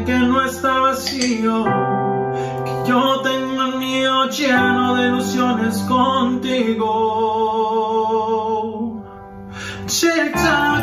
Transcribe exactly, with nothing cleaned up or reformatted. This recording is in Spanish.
que no está vacío, que yo tengo el mío lleno de ilusiones contigo. Check time.